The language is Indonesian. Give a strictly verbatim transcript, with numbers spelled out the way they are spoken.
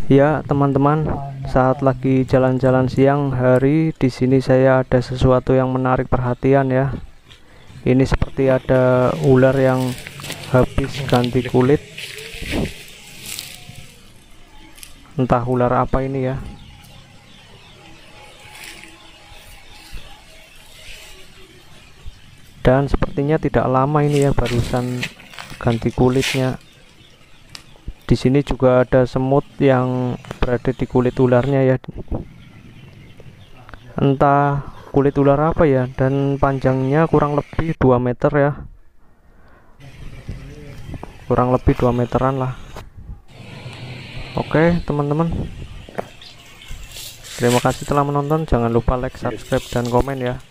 Ya, teman-teman, saat lagi jalan-jalan siang hari di sini saya ada sesuatu yang menarik perhatian ya. Ini seperti ada ular yang habis ganti kulit. Entah ular apa ini ya. Dan sepertinya tidak lama ini ya, barusan ganti kulitnya. Di sini juga ada semut yang berada di kulit ularnya ya. Entah kulit ular apa ya, dan panjangnya kurang lebih dua meter ya. Kurang lebih dua meteran lah. Oke, teman-teman. Terima kasih telah menonton. Jangan lupa like, subscribe, dan komen ya.